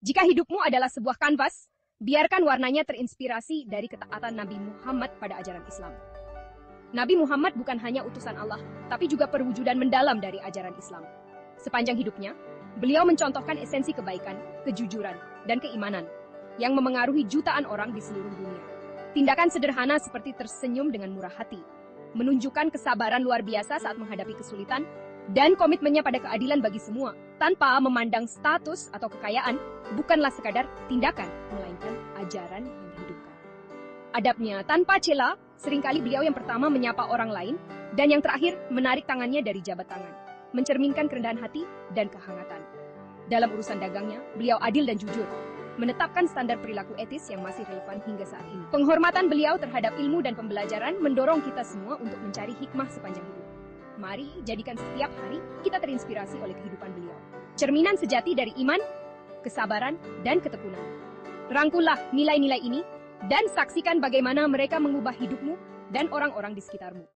Jika hidupmu adalah sebuah kanvas, biarkan warnanya terinspirasi dari ketaatan Nabi Muhammad pada ajaran Islam. Nabi Muhammad bukan hanya utusan Allah, tapi juga perwujudan mendalam dari ajaran Islam. Sepanjang hidupnya, beliau mencontohkan esensi kebaikan, kejujuran, dan keimanan yang memengaruhi jutaan orang di seluruh dunia. Tindakan sederhana seperti tersenyum dengan murah hati, menunjukkan kesabaran luar biasa saat menghadapi kesulitan, dan komitmennya pada keadilan bagi semua, tanpa memandang status atau kekayaan, bukanlah sekadar tindakan, melainkan ajaran yang dihidupkan. Adabnya tanpa cela, seringkali beliau yang pertama menyapa orang lain, dan yang terakhir menarik tangannya dari jabat tangan, mencerminkan kerendahan hati dan kehangatan. Dalam urusan dagangnya, beliau adil dan jujur, menetapkan standar perilaku etis yang masih relevan hingga saat ini. Penghormatan beliau terhadap ilmu dan pembelajaran mendorong kita semua untuk mencari hikmah sepanjang hidup. Mari jadikan setiap hari kita terinspirasi oleh kehidupan beliau. Cerminan sejati dari iman, kesabaran, dan ketekunan. Rangkullah nilai-nilai ini dan saksikan bagaimana mereka mengubah hidupmu dan orang-orang di sekitarmu.